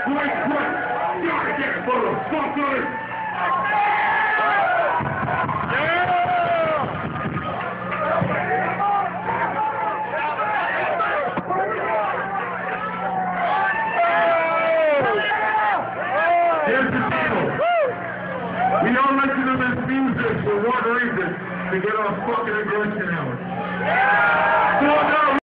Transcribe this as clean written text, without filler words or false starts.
Quick, quick! Gotta get motherfuckers! Here's the deal. We all listen to this music for one reason, to get our fucking aggression out. So now